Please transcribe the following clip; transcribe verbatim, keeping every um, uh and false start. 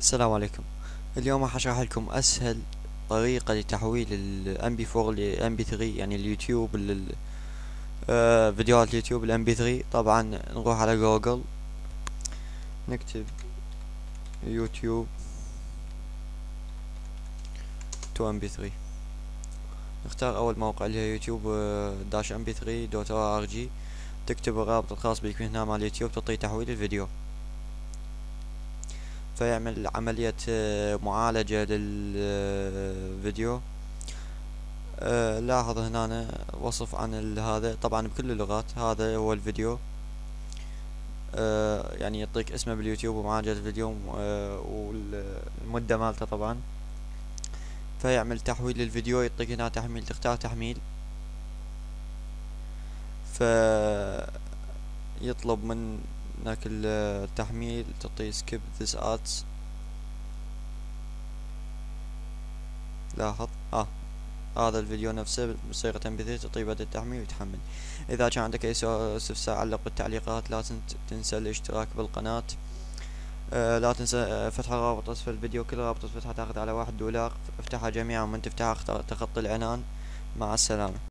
السلام عليكم. اليوم راح اشرح لكم اسهل طريقة لتحويل ال إم بي فور ل إم بي ثري، يعني اليوتيوب لل آه فيديوهات اليوتيوب ل إم بي ثري. طبعا نروح على جوجل، نكتب يوتيوب تو إم بي ثري، نختار اول موقع اللي هي يوتيوب داش إم بي ثري دوت أو آر جي. تكتب الرابط الخاص بك هنا مع اليوتيوب، تعطيه تحويل الفيديو، فيعمل عملية آه، معالجة للفيديو. آه لاحظ هنا وصف عن ال- هذا طبعا بكل اللغات. هذا هو الفيديو، آه يعني يعطيك اسمه باليوتيوب ومعالجة الفيديو آه والمدة مالته طبعا. فيعمل تحويل للفيديو، يعطيك هنا تحميل، تختار تحميل، فيطلب منك التحميل، تعطيه skip this ads. لاحظ اه هذا الفيديو نفسه بصيغة إم بي ثري، تعطيه بدء التحميل ويتحمل. إذا كان عندك أي سؤال استفسار علق بالتعليقات. لا تنس- تنسى الاشتراك بالقناة. آه لا تنسى آه، فتح الرابط أسفل الفيديو. كل رابط تفتحه تاخذ على واحد دولار. افتحها جميعا، ومن تفتحها اختار تخطي العنان. مع السلامة.